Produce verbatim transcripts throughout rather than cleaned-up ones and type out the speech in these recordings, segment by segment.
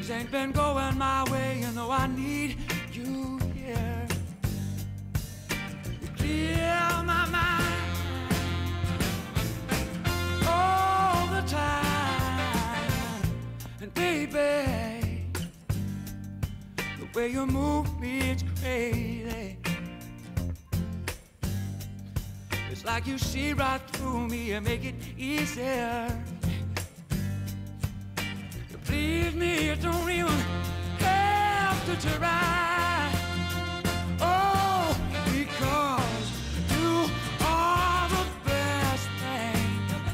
Things ain't been going my way, you know I need you here. You clear my mind all the time. And baby, the way you move me, it's crazy. It's like you see right through me and make it easier. To please me, you don't even have to try. Oh, because you are the best thing.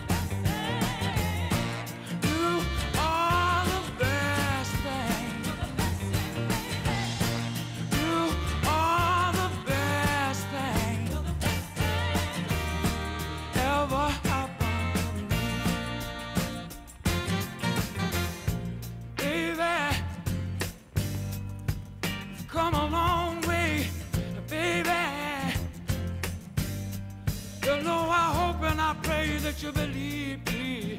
You are the best thing. You are the best thing ever happened to me. Baby, you've come a long way, baby. You know I hope and I pray that you believe me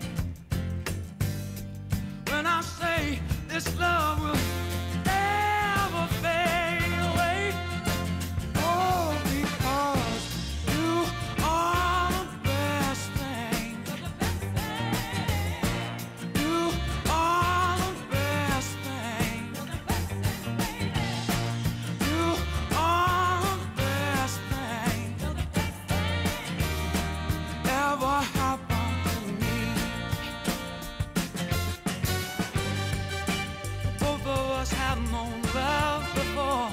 when I say this love will never fade away. Oh, because you are the best thing. You are the best thing. You are the best thing ever happened to me. Both of us have known love before.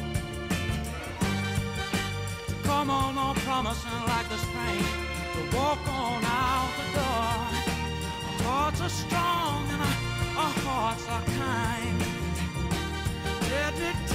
Come on, on promising like the spring to walk on out the door. Our hearts are strong and our, our hearts are kind. Let me